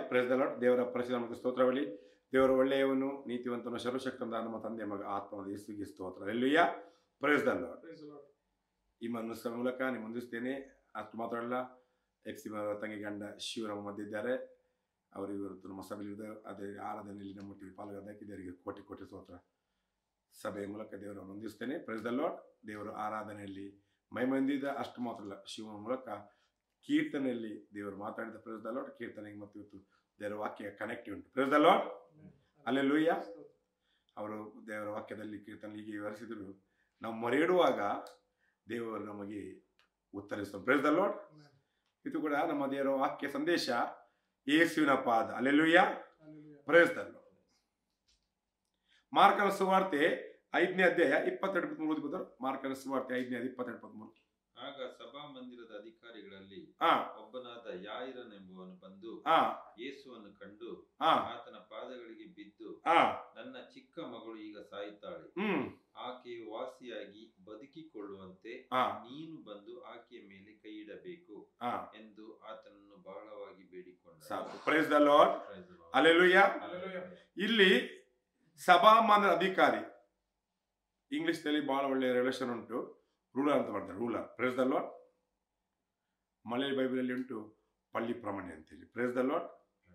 Praise the lord. ದೇವರ ಪರಿಶುದ್ಧ ಮತ್ತು ಸ್ತೋತ್ರವಳಿ. ದೇವರ ಒಳ್ಳೆಯವನು, ನೀತಿವಂತನು, ಸರ್ವಶಕ್ತನಾದ ನಮ್ಮ ತಂದೆ ಮಗ ಆತ್ಮನ ಯೇಸುವಿಗೆ ಸ್ತೋತ್ರ. ಹಲ್ಲೆಲೂಯಾ. Praise the Lord. ಈ ಮನಸ್ಸಿನ ಮೂಲಕ ನಿಮ್ಮ ಹೊಂದಿಸ್ತೇನೆ. ಅಷ್ಟು ಮಾತ್ರವಲ್ಲ, ಎಕ್ಸಿ ತಂಗಿ ಗಂಡ ಶಿವರಾಮ ಮಧ್ಯೆ ಇದ್ದಾರೆ. ಅವರು ಇವತ್ತು ನಮ್ಮ ಸಭೆಯಲ್ಲಿ ಅದೇ ಆರಾಧನೆಯಲ್ಲಿ ನಮ್ಮೊಟ್ಟಿಗೆ ಪಾಲ್ಗೊಳ್ಳೋದಕ್ಕೆ ದೇವರಿಗೆ ಕೋಟಿ ಕೋಟಿ ಸ್ತೋತ್ರ. ಸಭೆಯ ಮೂಲಕ ದೇವರನ್ನು ಹೊಂದಿಸ್ತೇನೆ. Praise the lord. ದೇವರ ಆರಾಧನೆಯಲ್ಲಿ ಮೈಮಂದಿದ ಅಷ್ಟು ಮಾತ್ರ ಅಲ್ಲ, ಶಿವನ ಮೂಲಕ ಕೀರ್ತನೆಯಲ್ಲಿ ದೇವರು ಮಾತಾಡಿದ. Praise the lord. ಕೀರ್ತನೆಗೆ ಮತ್ತು ಇವತ್ತು ದೇವರ ವಾಕ್ಯ ಕನೆಕ್ಟ್ ಉಂಟು. Praise the lord. ಹಲ್ಲೆಲೂಯಾ. ಅವರು ದೇವರ ವಾಕ್ಯದಲ್ಲಿ ಕೀರ್ತನೆ ಹೀಗೆ ವಿವರಿಸಿದರು, ನಾವು ಮೊರೆಯಿಡುವಾಗ ದೇವರು ನಮಗೆ ಉತ್ತರಿಸುವ. Praise the Lord. ಇದು ಕೂಡ ನಮ್ಮ ದೇವರ ವಾಕ್ಯ ಸಂದೇಶ, ಯೇಸುವಿನ ಪಾದ. ಹಲ್ಲೆಲೂಯಾ. Praise the Lord. ಮಾರ್ಕನ ಸುವಾರ್ತೆ 5ನೇ ಅಧ್ಯಾಯ 22-23 ಓದಿದ್ರು. ಮಾರ್ಕನ ಸುವಾರ್ತೆ 5ನೇ ಅಧ್ಯಾಯ 22-23. ಆಗ ಸಭಾ ಮಂದಿರದ ಅಧಿಕಾರಿಗಳಲ್ಲಿ ಒಬ್ಬನಾದ ಯಾಯಿರನೆಂಬುವನು ಬಂದು ಯೇಸುವನ್ನು ಕಂಡು ಆತನ ಪಾದಗಳಿಗೆ ಬಿದ್ದು, ನನ್ನ ಚಿಕ್ಕ ಮಗಳು ಈಗ ಸಾಯುತ್ತಾಳೆ, ಆಕೆಯು ವಾಸಿಯಾಗಿ ಬದುಕಿಕೊಳ್ಳುವಂತೆ ನೀನು ಬಂದು ಆಕೆಯ ಮೇಲೆ ಕೈ ಇಡಬೇಕು ಎಂದು ಆತನನ್ನು ಬಹಳವಾಗಿ ಬೇಡಿಕೊಂಡ. Praise the lord. ಹಲ್ಲೆಲೂಯಾ. ಇಲ್ಲಿ ಸಭಾಮಾನ್ಯ ಅಧಿಕಾರಿ, ಇಂಗ್ಲಿಷ್ ನಲ್ಲಿ ಬಹಳ ಒಳ್ಳೆಯ ರಿಲೇಷನ್ ಉಂಟು, ರೂಲರ್ ಅಂತ ಮಾಡ್ತಾರೆ. Ruler. Praise the Lord. Malayali ಬೈಬಲಲ್ಲಿ ಉಂಟು ಪಳ್ಳಿ ಪ್ರಮಾಣಿ ಅಂತೇಳಿ. Praise the lord.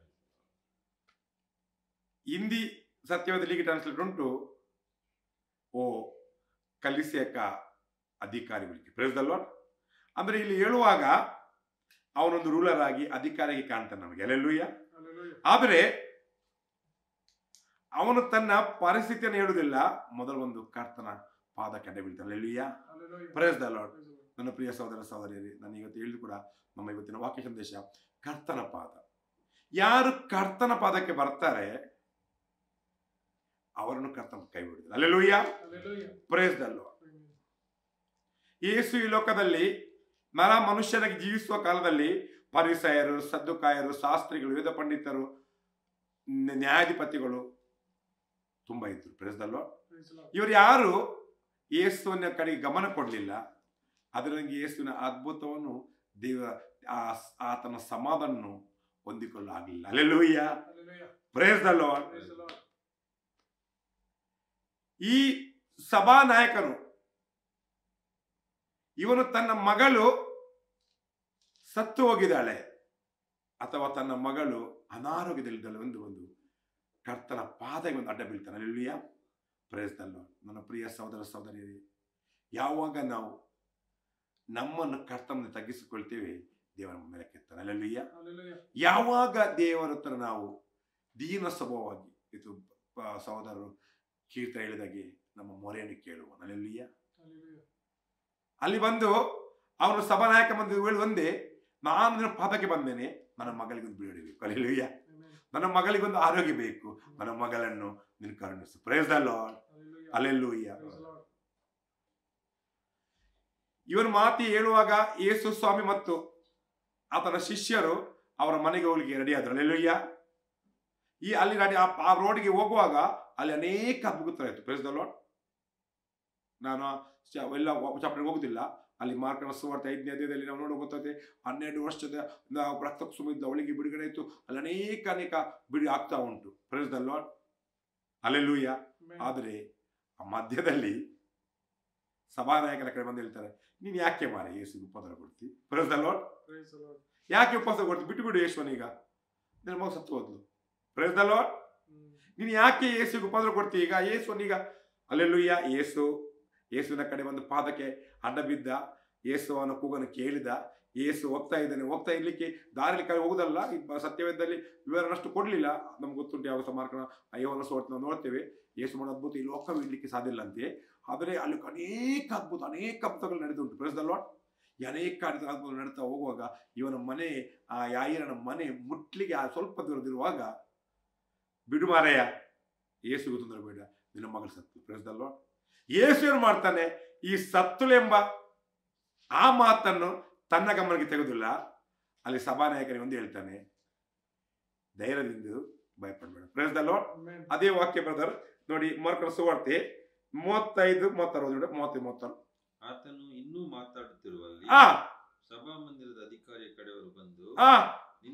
ಹಿಂದಿ ಸತ್ಯವಾದ ಲೀಗ್ ಟ್ರಾನ್ಸ್ಲೇಟ್ ಉಂಟು, ಓ ಕಲಿಸೇಕ ಅಧಿಕಾರಿಗಳಿಗೆ. Praise the Lord. ಅಂದ್ರೆ ಇಲ್ಲಿ ಹೇಳುವಾಗ ಅವನೊಂದು ರೂಲರ್ ಆಗಿ ಅಧಿಕಾರಿಗೆ ಕಾಣ್ತಾನೆ ನಮಗೆ. ಹಲ್ಲೆಲೂಯಾ. ಆದರೆ ಅವನು ತನ್ನ ಪರಿಸ್ಥಿತಿಯನ್ನು ಹೇಳುವುದಿಲ್ಲ, ಮೊದಲು ಒಂದು ಕರ್ತನ ಪಾದಕ್ಕೆ ಅಡ್ಡ ಬೀಳ್ತಾನೆ. ಹಲ್ಲೆಲೂಯಾ. Praise the lord. ನನ್ನ ಪ್ರಿಯ ಸಹೋದರ ಸಹೋದರಿಯರೇ, ನಾನು ಇವತ್ತು ಹೇಳಿದ್ರು ಕೂಡ ನಮ್ಮ ಇವತ್ತಿನ ವಾಕ್ಯ ಸಂದೇಶ ಕರ್ತನ ಪಾದ. ಯಾರು ಕರ್ತನ ಪಾದಕ್ಕೆ ಬರ್ತಾರೆ ಅವರನ್ನು ಕರ್ತನ ಕೈ ಬಿಡುತ್ತದೆ. Hallelujah. Praise the Lord. Yesu ಈ ಲೋಕದಲ್ಲಿ ನರ ಮನುಷ್ಯನಾಗಿ ಜೀವಿಸುವ ಕಾಲದಲ್ಲಿ ಪರಿಸಯರು, ಸದ್ದುಕಾಯರು, ಶಾಸ್ತ್ರಿಗಳು, ವೇದ ಪಂಡಿತರು, ನ್ಯಾಯಾಧಿಪತಿಗಳು ತುಂಬಾ ಇದ್ರು. Praise the Lord. ಇವರು ಯಾರು ಯೇಸುವಿನ ಕಡೆಗೆ ಗಮನ ಕೊಡಲಿಲ್ಲ. ಅದರಂಗೆ ಯೇಸುವಿನ ಅದ್ಭುತವನ್ನು ದೇವರ ಆತನ ಸಮಾಧಾನ ಹೊಂದಿಕೊಳ್ಳಲಾಗಲಿಲ್ಲ. ಹಲ್ಲೆಲೂಯಾ. Praise the Lord. ಈ ಸಭಾ ನಾಯಕನು ಇವನು ತನ್ನ ಮಗಳು ಸತ್ತು ಹೋಗಿದ್ದಾಳೆ ಅಥವಾ ತನ್ನ ಮಗಳು ಅನಾರೋಗ್ಯದಲ್ಲಿದ್ದಾಳೆ ಒಂದು ಕರ್ತನ ಪಾದಕ್ಕೆ ಒಂದು ಅಡ್ಡ ಬೀಳ್ತಾನೆ. ಹಲ್ಲೆಲೂಯಾ. Praise the lord. ನನ್ನ ಪ್ರಿಯ ಸಹೋದರ ಸಹೋದರಿಯರೇ, ಯಾವಾಗ ನಾವು ನಮ್ಮನ್ನು ಕರ್ತನ ತಗ್ಗಿಸಿಕೊಳ್ತೇವೆ, ದೇವರ ಮೇಲೆ ಕೆತ್ತಾನೆ. ಹಲ್ಲೆಲೂಯಾ. ಯಾವಾಗ ದೇವರ ಹತ್ರ ನಾವು ದೀನ ಸ್ವಭಾವವಾಗಿ, ಇದು ಸಹೋದರರು ಕೀರ್ತನೆ ಹೇಳಿದಾಗೆ ನಮ್ಮ ಮೊರೆಯನ್ನು ಕೇಳುವ. ಹಲ್ಲೆಲೂಯಾ. ಅಲ್ಲಿ ಬಂದು ಅವನು ಸಭಾನಾಯಕ ಬಂದು ಹೇಳಿ ಒಂದೇ, ನಾನು ನಿನ್ನ ಪಾದಕ್ಕೆ ಬಂದೇನೆ, ನನ್ನ ಮಗಳಿಗೊಂದು ಬಿಡಬೇಕು. ಹಲ್ಲೆಲೂಯಾ. ನನ್ನ ಮಗಳಿಗೊಂದು ಆರೋಗ್ಯ ಬೇಕು, ನನ್ನ ಮಗಳನ್ನು ನಿನ್ನ ಕರುಣಿಸು. Praise the lord. ಹಲ್ಲೆಲೂಯಾ. ಇವನು ಮಾತಿ ಹೇಳುವಾಗ ಯೇಸು ಸ್ವಾಮಿ ಮತ್ತು ಆತನ ಶಿಷ್ಯರು ಅವರ ಮನೆಗೆ ಹೋಗ್ಲಿಕ್ಕೆ ರೆಡಿ ಆದ್ರು. ಹಲ್ಲೆಲೂಯಾ. ಈ ಅಲ್ಲಿ ಆ ರೋಡ್ಗೆ ಹೋಗುವಾಗ ಅಲ್ಲಿ ಅನೇಕ ಅದ್ಭುತ ಇತ್ತು. Praise the lord. ನಾನು ಎಲ್ಲ ಚಾಪ್ಟರ್ಗೆ ಹೋಗುದಿಲ್ಲ. ಅಲ್ಲಿ ಮಾರ್ಕನ ಸುವಾರ್ತೆ 5ನೇ ಅಧ್ಯಾಯದಲ್ಲಿ ನಾವು ನೋಡೋ ಗೊತ್ತದೆ, 12 ವರ್ಷದ ರಕ್ತ ಸುಮಿದ್ದ ಅವಳಿಗೆ ಬಿಡುಗಡೆ ಇತ್ತು. ಅಲ್ಲಿ ಅನೇಕ ಬಿಡಿ ಆಗ್ತಾ ಉಂಟು. Praise the lord. ಹಲ್ಲೆಲೂಯಾ. ಆದರೆ ಆ ಮಧ್ಯದಲ್ಲಿ ಸಭಾನಾಯಕನ ಕಡೆ ಬಂದು ಹೇಳ್ತಾರೆ, ನೀನು ಯಾಕೆ ಮಾರ ಯೇಸುಗೆ ಉಪದ್ರ ಕೊಡ್ತಿ? Praise the lord. ಯಾಕೆ ಉಪದ್ರ ಕೊಡ್ತಿ? ಬಿಟ್ಟು ಬಿಡು ಯೇಸುವನೀಗ, ನಿನ್ನ ಮಗ ಸತ್ತು ಹೋದ್ಲು. Praise the lord. ನೀನು ಯಾಕೆ ಯೇಸುಗೆ ಉಪದ್ರ ಕೊಡ್ತಿ ಈಗ? ಯೇಸುವನೀಗ. ಹಲ್ಲೆಲೂಯಾ. ಯೇಸುವಿನ ಕಡೆ ಒಂದು ಪಾದಕ್ಕೆ ಅಡ್ಡ ಬಿದ್ದ. ಯೇಸು ಅವನ ಕೂಗನ್ನು ಕೇಳಿದ. ಯೇಸು ಹೋಗ್ತಾ ಇದ್ದಾನೆ. ಹೋಗ್ತಾ ಇರ್ಲಿಕ್ಕೆ ದಾರಿಲಿ ಕೈ ಹೋಗುದಲ್ಲ. ಸತ್ಯವೇದದಲ್ಲಿ ವಿವರಣಷ್ಟು ಕೊಡ್ಲಿಲ್ಲ. ನಮ್ಗೆ ಗೊತ್ತುಂಟು ಯಾವ ಮಾರ್ಕನ ಯೋಹನ ಸುವಾರ್ತೆ ನಾವು ನೋಡ್ತೇವೆ. ಯೇಸು ಮಾಡೋ ಅದ್ಭುತ ಈ ಲೋಕವೂ ಇಡ್ಲಿಕ್ಕೆ ಸಾಧ್ಯ ಇಲ್ಲ ಅಂತೆ. ಆದರೆ ಅಲ್ಲಿ ಅನೇಕ ಅದ್ಭುತಗಳು ನಡೆದುಂಟು. Praise the Lord. ಅನೇಕ ಅದ್ಭುತಗಳು ನಡೀತಾ ಹೋಗುವಾಗ ಇವನ ಮನೆ, ಆ ಯಾಯಿರನ ಮನೆ ಮುಟ್ಲಿಗೆ ಸ್ವಲ್ಪ ದೂರದಿರುವಾಗ, ಬಿಡು ಮಾರಯ್ಯ, ಯೇಸುಗೂ ತೊಂದರೆ ಬೇಡ, ನಿನ್ನ ಮಗಳು ಸತ್ತು. Praise the Lord. ಯೇಸು ಏನು ಮಾಡ್ತಾನೆ, ಈ ಸತ್ತುಳೆಂಬ ಆ ಮಾತನ್ನು ತನ್ನ ಗಮನಕ್ಕೆ ತೆಗೆದಿಲ್ಲ. ಅಲ್ಲಿ ಸಭಾನಾಯಕನಿಗೆ ಒಂದು ಹೇಳ್ತಾನೆ, ಧೈರ್ಯದಿಂದ ಭಯಪಡಬೇಡ. Praise the Lord. ಅದೇ ವಾಕ್ಯ ಬ್ರದರ್ ನೋಡಿ, ಮಾರ್ಕನ ಸುವಾರ್ತೆ 35, 36, 36. ಆತನು ಇನ್ನೂ ಮಾತಾಡುತ್ತಿರುವಲ್ಲಿ ಸಭಾ ಮಂದಿರದ ಅಧಿಕಾರಿಯ ಕಡೆಯವರು ಬಂದು, ನಿನ್ನ ಮಗಳು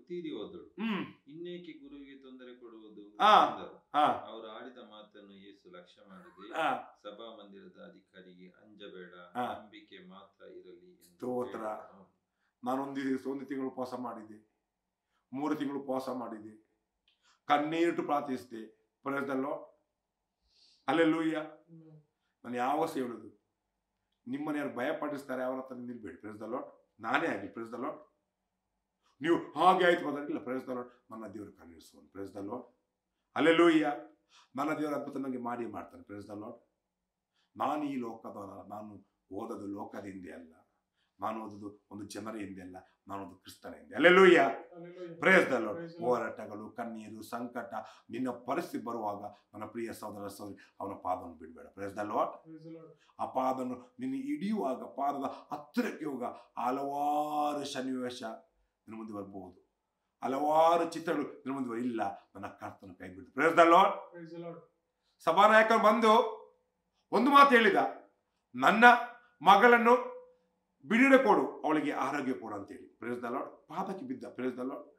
ತೀರಿ ಹೋದಳು. ಇನ್ನೇಕೆ ಗುರುವಿಗೆ ತೊಂದರೆ ಕೊಡುವುದು ಎಂದರು. ಅವರು ಆಡಿದ ಮಾತನ್ನು ಯೇಸು ಲಕ್ಷ್ಯ ಮಾಡದೆ ಸಭಾ ಮಂದಿರದ ಅಧಿಕಾರಿಗೆ ಅಂಜಬೇಡ, ನಂಬಿಕೆ ಮಾತ್ರ ಇರಲಿ ಸ್ತೋತ್ರ. ನಾನೊಂದು ತಿಂಗಳು ಉಪವಾಸ ಮಾಡಿದೆ, 3 ತಿಂಗಳು ಉಪವಾಸ ಮಾಡಿದೆ, ಕಣ್ಣೀರಿಟ್ಟು ಪ್ರಾರ್ಥಿಸಿದೆ. Praise the lord. ಹಲ್ಲೆಲೂಯಾ. ನಾನು ಯಾವ ಹೇಳುದು, ನಿಮ್ಮನ್ನ ಯಾರು ಭಯಪಡಿಸ್ತಾರೆ ಅವರ ಹತ್ರ ನಿಲ್ಬೇಡಿ. Price the Lord. ನಾನೇ ಆಗಲಿ. Praise the Lord. ನೀವು ಹಾಗೆ ಆಯ್ತು ಮಾತಾಡಿಲ್ಲ. Praise the lord. ನನ್ನ ದೇವರು ಕಣ್ಣೀರಿಸುವನು. Praise the lord. ಹಲ್ಲೆಲೂಯಾ. ನನ್ನ ದೇವರ ಅದ್ಭುತ ನನಗೆ ಮಾಡ್ತಾನೆ. Praise the lord. ನಾನು ಈ ಲೋಕದವನ, ನಾನು ಓದೋದು ಲೋಕದ ಹಿಂದೆ ಅಲ್ಲ, ನಾನು ಓದೋದು ಒಂದು ಜನರ ಹಿಂದೆ ಅಲ್ಲ, ನಾನು ಒಂದು ಕ್ರಿಸ್ತನ ಹಿಂದೆ. ಹಲ್ಲೆಲೂಯಾ. Praise the Lord. ಹೋರಾಟಗಳು, ಕಣ್ಣೀರು, ಸಂಕಟ, ನಿನ್ನ ಪರಿಸ್ಥಿತಿ ಬರುವಾಗ ನನ್ನ ಪ್ರಿಯ ಸಹೋದರ ಸಹೋದರಿ ಅವನ ಪಾದವನ್ನು ಬಿಡಬೇಡ. Praise the Lord. ಆ ಪಾದನ್ನು ನಿನ್ನ ಹಿಡಿಯುವಾಗ, ಪಾದದ ಹತ್ತಿರಕ್ಕೆ ಹೋಗ, ಹಲವಾರು ಸನ್ನಿವೇಶ ನಿನ್ನ ಮುಂದೆ ಬರ್ಬಹುದು, ಹಲವಾರು ಚಿತ್ರಗಳು ನಿನ್ನ ಮುಂದೆ ಇಲ್ಲ. ನನ್ನ ಕರ್ತನ ಕೈ ಬಿಟ್ಟು. Price the lord. ಸಭಾನಾಯಕನು ಬಂದು ಒಂದು ಮಾತು ಹೇಳಿದ, ನನ್ನ ಮಗಳನ್ನು ಬಿಡುಗಡೆ ಕೊಡು, ಅವಳಿಗೆ ಆರೋಗ್ಯ ಕೊಡು ಅಂತೇಳಿ. Praise the Lord. ಪಾದಕ್ಕೆ ಬಿದ್ದ. Price the lord.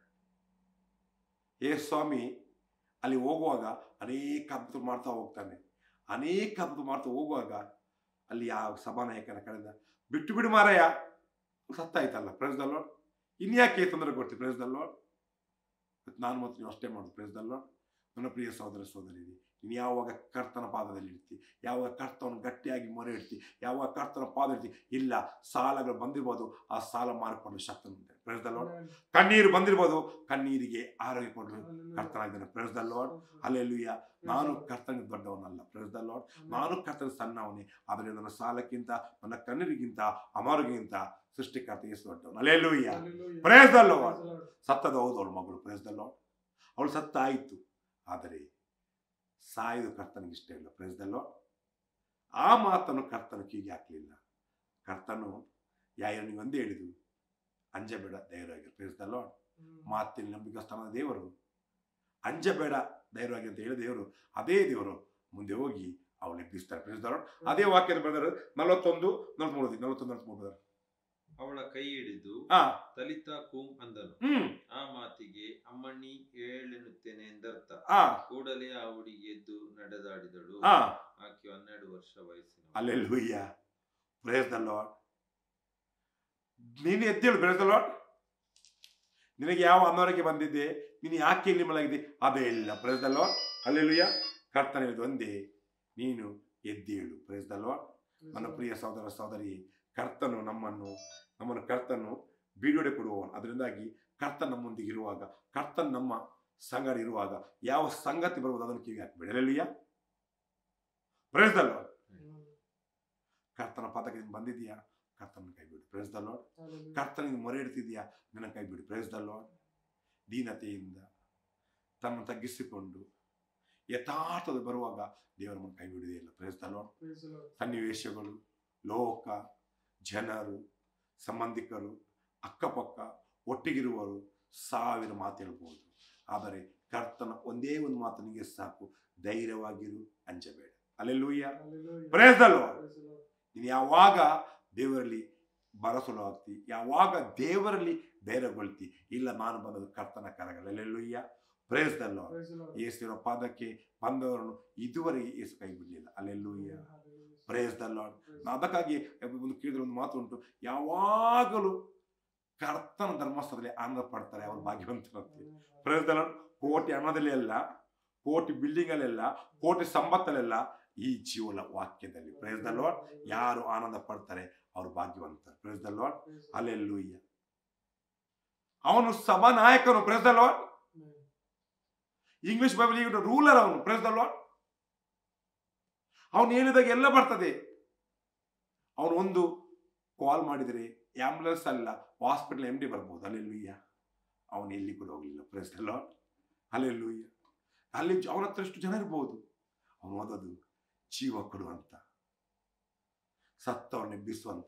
ಸ್ವಾಮಿ ಅಲ್ಲಿ ಹೋಗುವಾಗ ಅನೇಕ ಅದ್ಭುತ ಮಾಡ್ತಾ ಹೋಗ್ತಾನೆ. ಅನೇಕ ಅದ್ಭುತ ಮಾಡ್ತಾ ಹೋಗುವಾಗ ಅಲ್ಲಿ ಆ ಸಭಾನಾಯಕನ ಕಡೆಯಿಂದ ಬಿಟ್ಟು ಬಿಡು ಮಾರಾಯ, ಸತ್ತಾಯ್ತಲ್ಲ. Praise the Lord. ಇನ್ಯಾಕೆ ತೊಂದರೆ ಕೊಡ್ತೀವಿ. Praise the lord. ನಾನು ಮತ್ತು ನೀವು ಅಷ್ಟೇ ಮಾಡೋದು. Praise the lord. ನನ್ನ ಪ್ರಿಯ ಸಹೋದರ ಸಹೋದರಿ, ನೀನು ಯಾವಾಗ ಕರ್ತನ ಪಾದದಲ್ಲಿ ಇಡ್ತಿ, ಯಾವಾಗ ಕರ್ತವನ್ನು ಗಟ್ಟಿಯಾಗಿ ಮೊರೆ ಇಡ್ತಿ, ಯಾವಾಗ ಕರ್ತನ ಪಾದ ಇಡ್ತಿ, ಇಲ್ಲ ಸಾಲಗಳು ಬಂದಿರ್ಬೋದು, ಆ ಸಾಲ ಮಾರಿಕೊಳ್ಳೋ ಶಕ್ತಿ ಉಂಟು. Praise the Lord. ಕಣ್ಣೀರು ಬಂದಿರ್ಬೋದು, ಕಣ್ಣೀರಿಗೆ ಆರೋಗ್ಯ ಕೊಡಲು ಕರ್ತನಾಗಿದ್ದಾನೆ. Praise the lord. ಹಲ್ಲೆಲೂಯಾ. ನಾನು ಕರ್ತನಿಗೆ ದೊಡ್ಡವನಲ್ಲ. Price the lord. ನಾನು ಕರ್ತನ ಸಣ್ಣವನೇ, ಆದರೆ ನನ್ನ ಸಾಲಕ್ಕಿಂತ, ನನ್ನ ಕಣ್ಣೀರಿಗಿಂತ, ಅಮಾರೋಗ್ಯಕ್ಕಿಂತ ಸೃಷ್ಟಿಕರ್ತ ಯೇಸು ದೊಡ್ಡವನು. ಹಲ್ಲೆಲೂಯಾ. Praise the Lord. ಸತ್ತದ ಹೌದು ಅವಳ ಮಗಳು. Praise the Lord. ಅವಳು ಸತ್ತ ಆಯಿತು, ಆದರೆ ಸಾಯುವುದು ಕರ್ತನಿಗೆ ಇಷ್ಟ ಇಲ್ಲ. Praise the Lord. ಆ ಮಾತನ್ನು ಕರ್ತನು ಕಿವಿಗೆ ಹಾಕಲಿಲ್ಲ. ಕರ್ತನು ಯಾಯನಿಗೆ ಒಂದೇ ಹೇಳಿದು, ಅಂಜಬೇಡ, ಧೈರ್ಯವಾಗಿ. Praise the Lord. ಮಾತಿನ ನಂಬಿಕಸ್ಥಾನದ ದೇವರು, ಅಂಜಬೇಡ, ಧೈರ್ಯವಾಗಿ ಅಂತ ಹೇಳಿ ದೇವರು, ಅದೇ ದೇವರು ಮುಂದೆ ಹೋಗಿ ಅವಳು ಎಬ್ಬಿಸ್ತಾರೆ. Price the Lord. ಅದೇ ವಾಕ್ಯದ ಬರೆದರು 41-43. ಅವಳ ಕೈ ಹಿಡಿದು ತಲಿತಾ ಕೂಮ್ ಅಂದನು. ಆ ಮಾತಿಗೆ ಅಮ್ಮಣ್ಣಿ ಏಳೆನ್ನುತ್ತೇನೆ ಎಂದರ್ಥ. ಕೂಡಲೇ ಆ ಹುಡುಗಿ ಎದ್ದು ನಡೆದಾಡಿದಳು. ಆಕೆ 12 ವರ್ಷ ವಯಸ್ಸಿನ. ಹಲ್ಲೆಲೂಯಾ. Praise the lord. ನೀನು ಎದ್ದೇಳು. Praise the Lord. ನಿನಗೆ ಯಾವ ಅನಾರೋಗ್ಯ ಬಂದಿದೆ, ನೀನು ಯಾಕೆ ಇಲ್ಲಿ ಮಲಗಿದೆ, ಅದೇ ಇಲ್ಲ. Praise the lord. ಹಲ್ಲೆಲೂಯಾ. ಕರ್ತನ ಹೇಳಿದ್ದು ಒಂದೇ, ನೀನು ಎದ್ದೇಳು. Praise the lord. ನನ್ನ ಪ್ರಿಯ ಸಹೋದರ ಸಹೋದರಿ, ಕರ್ತನು ನಮ್ಮನ್ನು ಕರ್ತನು ಬಿಡುಗಡೆ ಕೊಡುವವನು. ಅದರಿಂದಾಗಿ ಕರ್ತನ ನಮ್ಮೊಂದಿಗೆ ಇರುವಾಗ, ಕರ್ತನ ನಮ್ಮ ಸಂಗಡ ಇರುವಾಗ ಯಾವ ಸಂಗತಿ ಬರುವುದು ಅದನ್ನು ಕಿವಿ ಹಾಕಬೇಡಿ. ಹಲ್ಲೆಲೂಯಾ. Praise the Lord. ಕರ್ತನ ಪದಕ್ಕೆ ಬಂದಿದೆಯಾ, ಕರ್ತನ ಕೈ ಬಿಡು. Praise the Lord. ಕರ್ತನಿಗೆ ಮೊರೆ ಇಡ್ತಿದ್ಯಾ, ನನ್ನ ಕೈ ಬಿಡು. Praise the lord. ದೀನತೆಯಿಂದ ತನ್ನ ತಗ್ಗಿಸಿಕೊಂಡು ಯಥಾರ್ಥದ ಬರುವಾಗ ದೇವರ ಮುಂದೆ ಕೈ ಬಿಡುವುದೇ ಇಲ್ಲ. Praise the Lord. ಸನ್ನಿವೇಶಗಳು, ಲೋಕ, ಜನರು, ಸಂಬಂಧಿಕರು, ಅಕ್ಕಪಕ್ಕ ಒಟ್ಟಿಗಿರುವರು 1000 ಮಾತು ಹೇಳ್ಬೋದು, ಆದರೆ ಕರ್ತನ ಒಂದೇ ಒಂದು ಮಾತು ನಿಮಗೆ ಸಾಕು, ಧೈರ್ಯವಾಗಿರು, ಅಂಜಬೇಡ. ಹಲ್ಲೆಲೂಯಾ. Praise the lord. ನೀನು ಯಾವಾಗ ದೇವರಲ್ಲಿ ಭರವಸೆ ಆಗ್ತಿ, ಯಾವಾಗ ದೇವರಲ್ಲಿ ಧೈರ್ಯಗೊಳ್ತಿ, ಇಲ್ಲ ನಾನು ಬಂದದ್ದು ಕರ್ತನ ಕರಗಳು. ಹಲ್ಲೆಲೂಯಾ. Praise the lord. ಯೇಸುವಿನ ಪಾದಕ್ಕೆ ಬಂದವರನ್ನು ಇದುವರೆಗೆ ಯೇಸು ಕೈ ಬಿಡಲಿಲ್ಲ. ಹಲ್ಲೆಲೂಯಾ. Praise the lord. ಅದಕ್ಕಾಗಿ ಒಂದು ಕೇಳಿದ್ರೆ ಒಂದು ಮಾತು ಉಂಟು, ಯಾವಾಗಲೂ ಕರ್ತನ ಧರ್ಮಸ್ಥಳದಲ್ಲಿ ಆನಂದ ಪಡ್ತಾರೆ ಅವರು ಭಾಗ್ಯವಂತರಂತೆ. Price the lord. ಕೋಟಿ ಹಣದಲ್ಲಿ ಅಲ್ಲ, ಕೋಟಿ ಬಿಲ್ಡಿಂಗ್ ಅಲ್ಲೆಲ್ಲ, ಕೋಟಿ ಸಂಪತ್ತಲ್ಲೆಲ್ಲ, ಈ ಜೀವನ ವಾಕ್ಯದಲ್ಲಿ. Praise the lord. ಯಾರು ಆನಂದ ಪಡ್ತಾರೆ ಅವರು ಭಾಗ್ಯವಂತ. Praise the lord. ಹಲ್ಲೆಲೂಯಾ. ಅವನು ಸಭಾ ನಾಯಕನು. Praise the lord. English Bible ruler ಅವನು. Praise the lord. ಅವನು ಹೇಳಿದಾಗ ಎಲ್ಲ ಬರ್ತದೆ. ಅವನು ಒಂದು ಕಾಲ್ ಮಾಡಿದರೆ ಆಂಬುಲೆನ್ಸ್ ಅಲ್ಲ, ಹಾಸ್ಪಿಟಲ್ MD ಬರ್ಬೋದು. ಹಲ್ಲೆಲೂಯಾ. ಅವನು ಎಲ್ಲಿ ಕೂಡ ಹೋಗಲಿಲ್ಲ. Praise the lord. ಹಲ್ಲೆಲೂಯಾ. ಅಲ್ಲಿ ಅವನ ಹತ್ರ ಎಷ್ಟು ಜನ ಇರ್ಬೋದು. ಅವನು ಓದೋದು ಜೀವ ಕೊಡುವಂತ, ಸತ್ತವನ್ನ ಎಬ್ಬಿಸುವಂತ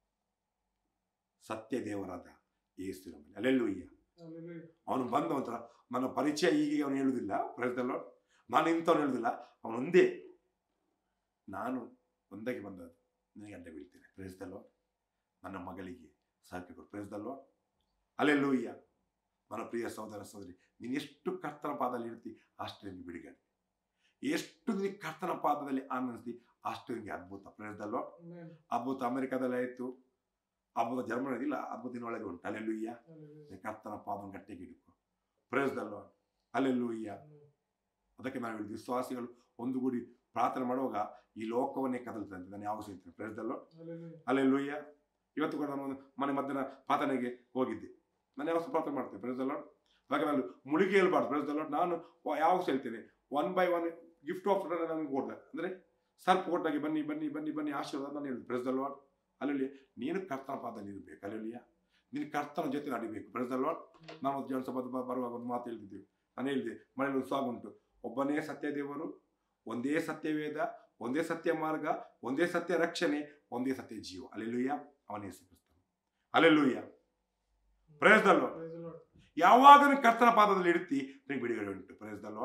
ಸತ್ಯ ದೇವರಾದ ಯೇಸುವಿನ ಮೇಲೆ. ಹಲ್ಲೆಲೂಯಾ. ಅವನು ಬಂದ ಒಂಥರ ನನ್ನ ಪರಿಚಯ ಹೀಗೆ ಅವನು ಹೇಳುವುದಿಲ್ಲ. Praise the lord. ನಾನು ಇಂಥವನು ಹೇಳುವುದಿಲ್ಲ. ಅವನೊಂದೇ, ನಾನು ಒಂದಾಗಿ ಬಂದದ್ದು, ನಿನಗೆ ಅಡ್ಡ ಬೀಳ್ತೇನೆ. Price the lord. ನನ್ನ ಮಗಳಿಗೆ ಸಾಕಿ ಕೊಡು. Praise the lord. ಹಲ್ಲೆಲೂಯಾ. ನನ್ನ ಪ್ರಿಯ ಸಹೋದರ ಸಹೋದರಿ, ನೀನು ಎಷ್ಟು ಕರ್ತನ ಪಾದದಲ್ಲಿ ಇರ್ತಿ ಅಷ್ಟು ನಿನಗೆ ಬಿಡುಗಡೆ, ಎಷ್ಟು ನಿನಗೆ ಕರ್ತನ ಪಾದದಲ್ಲಿ ಆನಂದಿಸ್ತಿ ಅಷ್ಟು ನಿನಗೆ ಅದ್ಭುತ. ಪ್ರೇರಿಸಲ್ವಾ? ಅದ್ಭುತ ಅಮೆರಿಕಾದಲ್ಲಿ ಆಯಿತು, ಅದ್ಭುತ ಜರ್ಮನಿ ಇಲ್ಲ, ಅದ್ಭುತ ಇನ್ನೊಳಗೆ ಉಂಟು. ಅಲ್ಲೆಲ್ಲೂಯ್ಯ. ಕರ್ತನ ಪಾದವನ್ನು ಗಟ್ಟಿಗೆ ಹಿಡಿಕೊ. ಪ್ರೇರಿಸಲ್ವಾ? ಅಲ್ಲೆಲ್ಲೂಯ್ಯ. ಅದಕ್ಕೆ ನಾವು ಹೇಳಿದ್ವಿ, ವಿಶ್ವಾಸಿಗಳು ಒಂದುಗೂಡಿ ಪ್ರಾರ್ಥನೆ ಮಾಡುವಾಗ ಈ ಲೋಕವನ್ನೇ ಕದಲ್ತದೆ ಅಂತ ನಾನು ಯಾವಾಗ ಹೇಳ್ತೀನಿ. ಪ್ರೇರಿಸಲ್ವಾ? ಅಲ್ಲೆಲ್ಲೂಯ್ಯ. ಇವತ್ತು ಕೂಡ ನಾನು ಮನೆ ಮಧ್ಯಾಹ್ನ ಪ್ರಾರ್ಥನೆಗೆ ಹೋಗಿದ್ದೆ. ನಾನು ಯಾವಾಗ ಪ್ರಾರ್ಥನೆ ಮಾಡ್ತೇನೆ. ಪ್ರೇರಿಸಲ್ವಾ? ಹಾಗೆ ನಾನು ಮುಳುಗಿ ಹೇಳ್ಬಾರ್ದು. ಪ್ರೇರಿಸಲ್ವಾ? ನಾನು ಯಾವಾಗ ಹೇಳ್ತೇನೆ 1 by 1 ಗಿಫ್ಟ್ ಆಫ್ ನನಗೆ ಕೊಡ್ದೆ, ಅಂದರೆ ಸರ್ಪ್ ಕೊಟ್ಟಾಗೆ ಬನ್ನಿ ಬನ್ನಿ ಬನ್ನಿ ಬನ್ನಿ ಆಶೀರ್ವಾದ ನಾನು ಹೇಳಿದೆ. ಪ್ರೇರಿಸಲ್ವಾ? ಅಲ್ಲೆಲ್ಲಿ ನೀನು ಕರ್ತನ ಪಾದದಲ್ಲಿ ಇರಬೇಕು. ಅಲ್ಲೆಲ್ಲಿಯ ನೀನು ಕರ್ತನ ಜೊತೆ ನಡಿಬೇಕು. ಪ್ರೇರಿಸಲ್ವಾ? ನಾವು ಜನಸಭಾ ಬರುವಾಗ ಒಂದು ಮಾತು ಹೇಳ್ತಿದ್ದೇವೆ. ನಾನು ಹೇಳಿದೆ, ಮನೆಯಲ್ಲಿ ಉತ್ಸಾಹ ಉಂಟು. ಒಬ್ಬನೇ ಸತ್ಯ ದೇವರು, ಒಂದೇ ಸತ್ಯವೇದ, ಒಂದೇ ಸತ್ಯ ಮಾರ್ಗ, ಒಂದೇ ಸತ್ಯ ರಕ್ಷಣೆ, ಒಂದೇ ಸತ್ಯ ಜೀವ. ಅಲ್ಲೆಲ್ಲೂಯ್ಯ. ಅವನೇ ಸಿಕ್ಕಿಸ್ತಾನೆ. ಅಲ್ಲೆಲ್ಲೂಯ್ಯ. ಪ್ರೇರಿಸಲ್ವಾ? ಯಾವಾಗ ನೀವು ಕರ್ತನ ಪಾದದಲ್ಲಿ ಇಡ್ತಿ ನಿಮಗೆ ಬಿಡುಗಡೆ ಉಂಟು. ಪ್ರೇರಿಸಲ್ವಾ?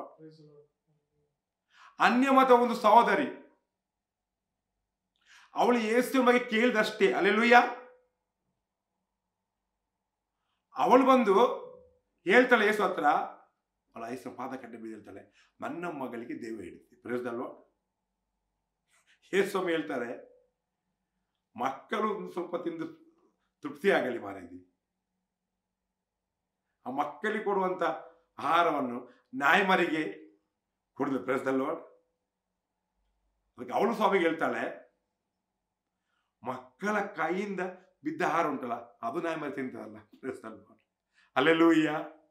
ಅನ್ಯ ಮತ ಒಂದು ಸಹೋದರಿ, ಅವಳು ಯೇಸುವಿನ ಬಗ್ಗೆ ಕೇಳಿದಷ್ಟೇ. ಅಲ್ಲೆಲ್ಲೂಯ್ಯ. ಅವಳು ಬಂದು ಹೇಳ್ತಾಳೆ ಯೇಸು ಹತ್ರ, ಅವಳ ಯೇಸು ಪಾದ ಕಟ್ಟೆ ಬೀದಿ ಹೇಳ್ತಾಳೆ, ನನ್ನ ಮಗಳಿಗೆ ದೇವ ಹಿಡಿತಿ. ಪ್ರೇರಿಸಲ್ವಾ? ಯೇಸು ಹೇಳ್ತಾರೆ, ಮಕ್ಕಳು ಸ್ವಲ್ಪ ತಿಂದು ತೃಪ್ತಿ ಆಗಲಿ ಮಾರಾಯ್ತಿ, ಆ ಮಕ್ಕಳಿಗೆ ಕೊಡುವಂತ ಆಹಾರವನ್ನು ನಾಯಿಮರಿಗೆ ಕೊಡಲು. ಪ್ರೇರಿಸಲ್ವಾ? ಅದಕ್ಕೆ ಅವಳು ಸ್ವಾಮಿಗೆ ಹೇಳ್ತಾಳೆ, ಮಕ್ಕಳ ಕೈಯಿಂದ ಬಿದ್ದ ಆಹಾರ ಉಂಟಲ್ಲ ಅದು ನಾಯಿಮರಿ ತಿಂತದಲ್ಲ. ಪ್ರೇರಿಸಲ್ವಾ? ಅಲ್ಲೆಲ್ಲೂಯ್ಯ.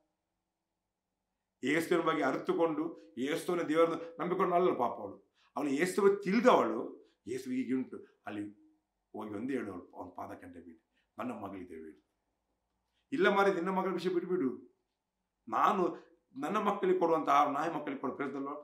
ಯೇಸುವಿನ ಬಗ್ಗೆ ಅರಿತುಕೊಂಡು ಯೇಸುವಿನ ದೇವರನ್ನು ನಂಬಿಕೊಂಡು ಅಲ್ಲ ಪಾಪ ಅವಳು ಯೇಸುವ ತಿಳಿದವಳು. ಯೇಸು ಹೀಗೆ ಉಂಟು, ಅಲ್ಲಿ ಹೋಗಿ ಒಂದೇ ಹೇಳೋಳು, ಅವನ ಪಾದ ಕಂಡೆ ಬಿಡು, ನನ್ನ ಮಗಳಿಗೆ ಬಿಡು. ಇಲ್ಲ ಮಾರಿ, ನಿನ್ನ ಮಗಳ ವಿಷಯ ಬಿಟ್ಬಿಡು, ನಾನು ನನ್ನ ಮಕ್ಕಳಿಗೆ ಕೊಡುವಂತ ನಾಯಿ ಮಕ್ಕಳಿಗೆ ಕೊಡು. ಪ್ರೇರಿಸಲ್ವಾ?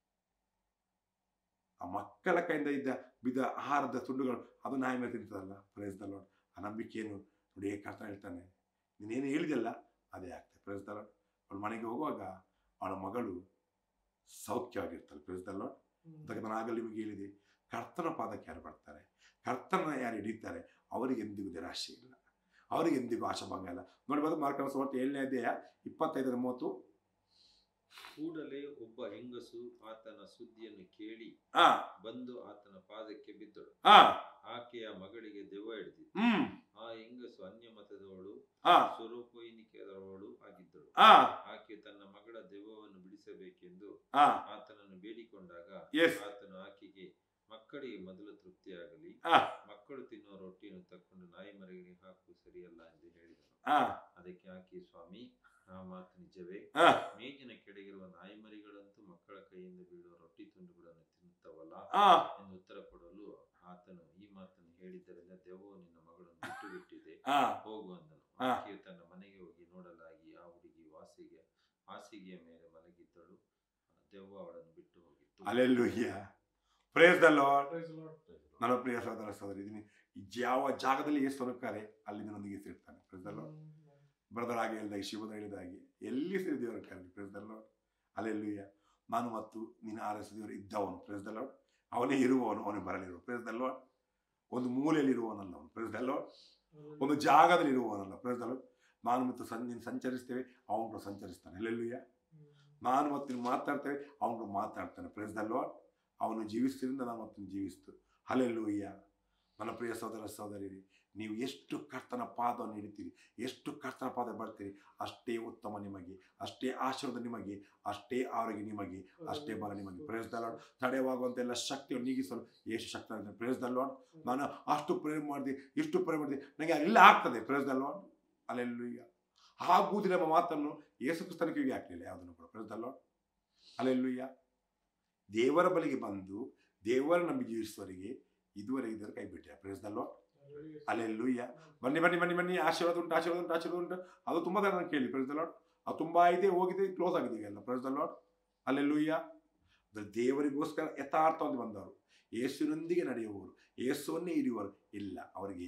ಆ ಮಕ್ಕಳ ಕೈಯಿಂದ ಬಿದ್ದ ಆಹಾರದ ತುಂಡುಗಳು ಅದು ನಾಯಿ ಮೇಲೆ ತಿಂತದಲ್ಲ. ಪ್ರೇರಿಸಲ್ವಾ? ಆ ನಂಬಿಕೆಯನ್ನು ನೋಡಿ ಕರ್ತನ ಹೇಳ್ತಾನೆ, ನೀನೇನು ಹೇಳಿದಲ್ಲ ಅದೇ ಆಗ್ತದೆ. ಪ್ರೇರಿಸಲ್ವಾ? ಅವಳ ಮನೆಗೆ ಹೋಗುವಾಗ ಅವಳ ಮಗಳು ಸೌಖ್ಯವಾಗಿರ್ತಾಳೆ. ಪ್ರೇರಿಸಲ್ವಾ? ಅದಕ್ಕೆ ನಾನು ಆಗಲಿ ನಿಮಗೆ ಹೇಳಿದೆ, ಕರ್ತನ ಪಾದಕ್ಕೆ ಯಾರು ಬರ್ತಾರೆ, ಕರ್ತನ ಯಾರು ಹಿಡಿತಾರೆ, ಅವರಿಗೆ ಎಂದಿಗೂ ನಿರಾಶೆ ಇಲ್ಲ, ಅವರಿಗೆ ಎಂದಿಗೂ ಆಶಾಭಂಗ ಇಲ್ಲ. ನೋಡ್ಬೋದು ಮಾರ್ಕನ ಸುವಾರ್ತೆ 7ನೇ ಅಧ್ಯಾಯ 25-30. ಕೂಡಲೇ ಒಬ್ಬ ಹೆಂಗಸು ಆತನ ಸುದ್ದಿಯನ್ನು ಕೇಳಿ ಬಂದು ಆತನ ಪಾದಕ್ಕೆ ಬಿದ್ದಳು. ಆಕೆಯ ಮಗಳಿಗೆ ದೆವ್ವ ಹಿಡಿದಿತ್ತು. ಆ ಹೆಂಗಸು ಅನ್ಯ ಮತದವಳು, ಸ್ವರೂಪೋಯಿನಿಕೆಯವಳು ಆಗಿದ್ದಳು. ಆಕೆ ತನ್ನ ಮಗಳ ದೆವ್ವವನ್ನು ಬಿಡಿಸಬೇಕೆಂದು ಆತನನ್ನು ಬೇಡಿಕೊಂಡಾಗ ಆತನು ಆಕೆಗೆ, ಮಕ್ಕಳಿಗೆ ಮೊದಲು ತೃಪ್ತಿಯಾಗಲಿ, ಮಕ್ಕಳು ತಿನ್ನುವ ರೊಟ್ಟಿಯನ್ನು ತಕ್ಕೊಂಡು ನಾಯಿ ಮರಿಗೆ ಹಾಕು ಸರಿಯಲ್ಲ ಎಂದು ಹೇಳಿದನು. ಅದಕ್ಕೆ ಆಕೆ, ಸ್ವಾಮಿ, ಆ ಮಾತು ನಿಜವೇ, ಮೇಜಿನ ಕೆಳಗಿರುವ ನಾಯಿ ಮರಿಗಳಂತೂ ಮಕ್ಕಳ ಕೈಯಿಂದ ಬೀಳುವ ರೊಟ್ಟಿ ತುಂಡುಗಳನ್ನು ತಿನ್ನುತ್ತವಲ್ಲ ಎಂದು ಉತ್ತರ ಕೊಡಲು ಆತನು, ಈ ಮಾತನ್ನು ಹೇಳಿದ್ದರಿಂದ ದೆವ್ವವು ನಿನ್ನ ಮಗಳನ್ನು ಬಿಟ್ಟು ಬಿಟ್ಟಿದೆ, ಹೋಗು ಅಂದನು. ಆಕೆಯು ತನ್ನ ಮನೆಗೆ ಹೋಗಿ ನೋಡಲಾಗಿ ಆ ಹುಡುಗಿ ಹಾಸಿಗೆಯ ಮೇಲೆ ಮಲಗಿದ್ದಳು, ದೆವ್ವ ಅವಳನ್ನು ಬಿಟ್ಟು ಹೋಗಿತ್ತು. ಅಲ್ಲೆಲ್ಲೂಯ್ಯ. Praise the lord. ನನ್ನ ಪ್ರಿಯ ಸಹೋದರ ಸಹೋದರಿ, ಯಾವ ಜಾಗದಲ್ಲಿ ಯೇಸು ನುಗ್ತಾರೆ ಅಲ್ಲಿ ನಿನ್ನೊಂದಿಗೆ ಸೇರ್ತಾನೆ. Praise the lord. ಬ್ರದರ್ ಆಗಿ ಹೇಳಿದಾಗೆ, ಶಿವನ ಹೇಳಿದಾಗೆ, ಎಲ್ಲಿ ಸೇರಿ ದೇವರ ಕರೆದಿ. Praise the lord. ಅಲ್ಲೆಲ್ಲೂಯ್ಯ. ನಾನು ಮತ್ತು ನಿನ್ನ ಆರೈಸಿದ ದೇವರು ಇದ್ದವನು. Praise the lord. ಅವನೇ ಇರುವವನು, ಅವನೇ ಬರಲಿರುವ. Praise the lord. ಒಂದು ಮೂಲೆಯಲ್ಲಿ ಇರುವವನಲ್ಲ ಅವನು. Praise the lord. ಒಂದು ಜಾಗದಲ್ಲಿ ಇರುವವನಲ್ಲ. Price the lord. ನಾನು ಮತ್ತು ನೀನು ಸಂಚರಿಸ್ತೇವೆ, ಅವನು ಕೂಡ ಸಂಚರಿಸ್ತಾನೆ. ಅಲ್ಲೆಲ್ಲೂಯ್ಯ. ನಾನು ಮತ್ತು ನೀನು ಮಾತಾಡ್ತೇವೆ, ಅವನು ಕೂಡ ಮಾತಾಡ್ತಾನೆ. Praise the lord. ಅವನು ಜೀವಿಸ್ತಿರಿಂದ ನಾನು ಮತ್ತು ಜೀವಿಸ್ತು. ಅಲ್ಲೆಲ್ಲೂಯ್ಯ. ನನ್ನ ಪ್ರಿಯ ಸಹೋದರ ಸಹೋದರಿ, ನೀವು ಎಷ್ಟು ಕರ್ತನ ಪಾದವನ್ನು ಹಿಡಿತೀರಿ, ಎಷ್ಟು ಕರ್ತನ ಪಾದ ಬರ್ತೀರಿ, ಅಷ್ಟೇ ಉತ್ತಮ ನಿಮಗೆ, ಅಷ್ಟೇ ಆಶೀರ್ವಾದ ನಿಮಗೆ, ಅಷ್ಟೇ ಆರೋಗ್ಯ ನಿಮಗೆ, ಅಷ್ಟೇ ಬಲ ನಿಮಗೆ. Price the lord. ತಡೆಯುವಾಗುವಂತೆಲ್ಲ ಶಕ್ತಿಯನ್ನು ನೀಗಿಸಲು ಯೇಸು ಶಕ್ತ. Praise the lord. ನಾನು ಅಷ್ಟು ಪ್ರೇ ಮಾಡಿದೆ, ಇಷ್ಟು ಪ್ರೇ ಮಾಡಿದೆ, ನನಗೆ ಎಲ್ಲ ಆಗ್ತದೆ. Praise the lord. ಅಲ್ಲೆಲ್ಲೂಯ್ಯ. ಆಗುವುದಿಲ್ಲ ಎಂಬ ಮಾತನ್ನು ಯೇಸು ಕ್ರಿಸ್ತನ ಕಿವಿಗೆ ಹಾಕಲಿಲ್ಲ ಯಾವುದನ್ನು ಕೂಡ. Praise the lord. ಅಲ್ಲೆಲ್ಲೂಯ್ಯ. ದೇವರ ಬಳಿಗೆ ಬಂದು ದೇವರ ನಂಬಿ ಜೀವಿಸುವವರಿಗೆ ಇದುವರೆಗೆ ಇದರ ಕೈ ಬಿಟ್ಟೆ. Praise the lord. ಅಲ್ಲೆಲ್ಲೂಯ್ಯ. ಬನ್ನಿ ಬನ್ನಿ ಬನ್ನಿ ಬನ್ನಿ, ಆಶೀರ್ವಾದ ಉಂಟು, ಆಶೀರ್ವಾದ ಉಂಟು, ಆಶೀರ್ವಾದ ಉಂಟು. ಅದು ತುಂಬ ತರ ನಾನು ಕೇಳಿ. Praise the lord. ಅದು ತುಂಬ ಇದೆ, ಹೋಗಿದೆ, ಕ್ಲೋಸ್ ಆಗಿದೆ ಎಲ್ಲ. Praise the lord. ಅಲ್ಲೆಲ್ಲೂಯ್ಯ. ದೇವರಿಗೋಸ್ಕರ ಯಥಾರ್ಥವಾಗಿ ಬಂದವರು, ಯೇಸುವಿನೊಂದಿಗೆ ನಡೆಯುವವರು, ಯೇಸುವನ್ನೇ ಹಿಡಿಯುವರು ಇಲ್ಲ. ಅವರಿಗೆ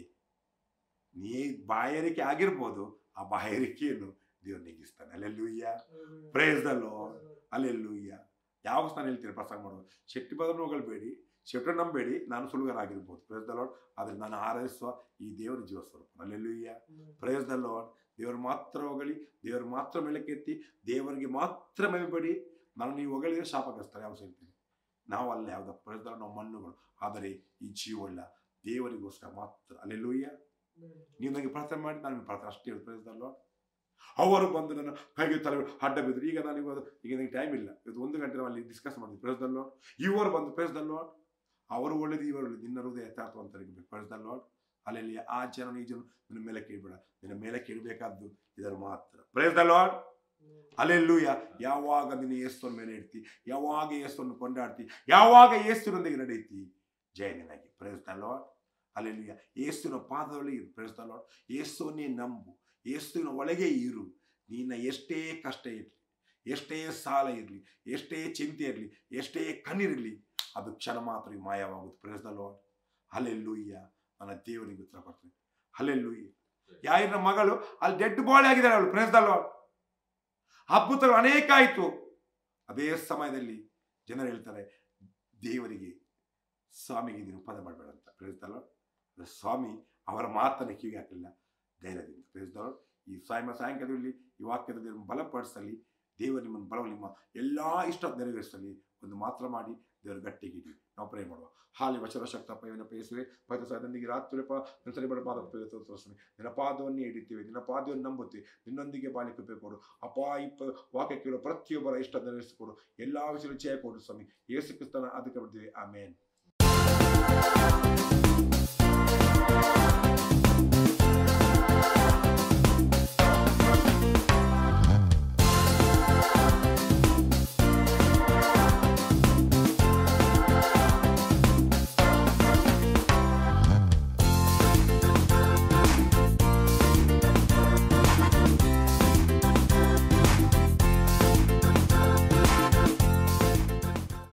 ಬಾಯಾರಿಕೆ ಆಗಿರ್ಬೋದು, ಆ ಬಾಯಾರಿಕೆಯನ್ನು ದೇವರು ನೀಗಿಸ್ತಾನೆ. Hallelujah. Praise the lord. Hallelujah. ಯಾವ ನಾನು ಹೇಳ್ತೀನಿ ಪ್ರಸಂಗ ಮಾಡುವುದು, ಶೆಟ್ಟಿ ಬದಲು ಹೋಗಲ್ಬೇಡಿ, ಶೆಟ್ಟಿ ನಂಬೇಡಿ, ನಾನು ಸುಲುಗರಾಗಿರ್ಬೋದು. Price the lord. ಆದರೆ ನಾನು ಆರೈಸುವ ಈ ದೇವರ ಜೀವ ಸ್ವರೂಪ. ಅಲ್ಲೆಲ್ಲೂಯ್ಯ. Praise the lord. ದೇವರು ಮಾತ್ರ ಹೊಗಳಿ, ದೇವರು ಮಾತ್ರ ಮೇಲಕ್ಕೆತ್ತಿ, ದೇವರಿಗೆ ಮಾತ್ರ ಮೆಲ್ಬೇಡಿ. ನಾನು ನೀವು ಹೊಗಳಿದ್ರೆ ಶಾಪಗ್ರಸ್ತಾರೆ ಯಾವ ಹೇಳ್ತೀನಿ. ನಾವು ಅಲ್ಲ ಯಾವುದೋ ಪ್ರಯೋಜನ, ನಾವು ಮಣ್ಣುಗಳು. ಆದರೆ ಈ ಜೀವಲ್ಲ ದೇವರಿಗೋಸ್ಕರ ಮಾತ್ರ. ಅಲ್ಲೆಲ್ಲೂಯ್ಯ. ನೀವು ನನಗೆ ಪ್ರಾರ್ಥನೆ ಮಾಡಿ, ನಾನು ಪ್ರಾರ್ಥನೆ ಅಷ್ಟೇ ಹೇಳಿ ಪ್ರಯೋಜನ. ಅವರು ಬಂದು ನನ್ನ ಕೈಗೆ ತಲೆ ಅಡ್ಡ ಬಿದ್ದರು. ಈಗ ನಾನು ಈಗ ನನಗೆ ಟೈಮ್ ಇಲ್ಲ, ಇವತ್ತು 1 ಗಂಟೆ ನಾವು ಅಲ್ಲಿ ಡಿಸ್ಕಸ್ ಮಾಡಿದ್ವಿ ಪ್ರಯೋಜನ ಲಾರ್ಡ್. ಇವರು ಬಂದು ಪ್ರಯೋಜನ ಲಾರ್ಡ್, ಅವರು ಒಳ್ಳೇದು ಇವರು ಒಳ್ಳೇದು, ನಿನ್ನ ಹೃದಯ ಯಥಾರ್ಥವಂತ ಇರಬೇಕು ಪ್ರಯೋಜನ ಲಾರ್ಡ್. ಅಲ್ಲಿ ಆ ಜನ ಈ ಜನ ನಿನ್ನ ಮೇಲೆ ಕೇಳಬೇಡ, ನಿನ್ನ ಮೇಲೆ ಕೇಳಬೇಕಾದ್ದು ಇದರ ಮಾತ್ರ ಪ್ರಯೋಜನ ಲಾರ್ಡ್. ಅಲ್ಲೆಲ್ಲೂಯ್ಯ. ಯಾವಾಗ ನಿನ್ನ ಯೇಸುವಿನ ಮೇಲೆ ಇಡ್ತಿ, ಯಾವಾಗ ಯೇಸುವನ್ನು ಕೊಂಡಾಡ್ತಿ, ಯಾವಾಗ ಯೇಸುವಿನೊಂದಿಗೆ ನಡೆಯುತ್ತಿ, ಜಯ ನಿನಗೆ ಪ್ರಯೋಜನ ಲಾರ್ಡ್. ಅಲ್ಲೆಲ್ಲೂಯ್ಯ. ಯೇಸುವಿನ ಪಾದದಲ್ಲಿ ಇರು ಪ್ರಯೋಜನ ಲಾರ್ಡ್. ಯೇಸುವನ್ನೇ ನಂಬು, ಯೇಸುವಿನ ಒಳಗೆ ಇರು. ನಿನ್ನ ಎಷ್ಟೇ ಕಷ್ಟ ಇರಲಿ, ಎಷ್ಟೇ ಸಾಲ ಇರಲಿ, ಎಷ್ಟೇ ಚಿಂತೆ ಇರಲಿ, ಎಷ್ಟೇ ಕಣ್ಣೀರಿರಲಿ, ಅದು ಕ್ಷಣ ಮಾತ್ರ ಮಾಯವಾಗುತ್ತೆ ಪ್ರಯೋಜನ ಲಾರ್ಡ್. ಅಲ್ಲೆಲ್ಲೂಯ್ಯ. ನನ್ನ ದೇವರಿಗೆ ಉತ್ತರ ಕೊಡ್ತೀನಿ. ಅಲ್ಲೆಲ್ಲೂಯ್ಯ. ಯಾರಿನ ಮಗಳು ಅಲ್ಲಿ ಡೆಡ್ ಬಾಡಿ ಆಗಿದ್ದಾರೆ, ಅವಳು ಪ್ರಯೋಜನ ಲಾರ್ಡ್. ಅದ್ಭುತಗಳು ಅನೇಕ ಆಯಿತು. ಅದೇ ಸಮಯದಲ್ಲಿ ಜನರು ಹೇಳ್ತಾರೆ, ದೇವರಿಗೆ ಸ್ವಾಮಿಗೆ ನೀನು ಉಪದ ಮಾಡಬೇಡ ಅಂತ ಪ್ರಯೋಜನ ಲಾರ್ಡ್. ಸ್ವಾಮಿ ಅವರ ಮಾತನ್ನು ಕಿವಿಗೆ ಹಾಕಲಿಲ್ಲ. ಧೈರ್ಯದಿಂದ ಪ್ರಯೋಜನ ಲಾರ್ಡ್. ಈ ಸಾಯಂಕಾಲದಲ್ಲಿ ಈ ವಾಕ್ಯದಲ್ಲಿ ಬಲಪಡಿಸಲಿ. ದೇವರು ನಿಮ್ಮನ್ನು ಬಲವ ನಿಮ್ಮ ಎಲ್ಲ ಇಷ್ಟ ನೆರವೇರಿಸಲಿ. ಒಂದು ಮಾತ್ರ ಮಾಡಿ ದೇವರು ಗಟ್ಟಿಗಿಡಿ. ನಾವು ಪ್ರೇ ಮಾಡುವ. ಹಾಲಿ ವಚನ ಶಕ್ತ ಪೈವನ ಪೇಸುವೆ ಪೈತನಿಗೆ ರಾತ್ರಿಪ ನಿನ್ನ ಪಾದ ತೋರಿಸ್ತೀನಿ. ನಿನ್ನ ಪಾದವನ್ನೇ ಹಿಡಿತೀವಿ, ನಿನ್ನ ಪಾದವನ್ನು ನಂಬುತ್ತೀವಿ, ನಿನ್ನೊಂದಿಗೆ ಬಾಳಿ ಕೃಪೆ ಕೊಡು ಅಪ್ಪ. ವಾಕ್ಯ ಕೇಳೋ ಪ್ರತಿಯೊಬ್ಬರ ಇಷ್ಟ ನೆರವೇರಿಸಿಕೊಡು. ಎಲ್ಲ ವಿಷಯಗಳು ಜಯ ಕೊಡು ಸ್ವಾಮಿ. ಯೇಸು ಕ್ರಿಸ್ತನ ಅದಕ್ಕೆ ಬಿಡ್ತೀವಿ. ಆಮೇನ್.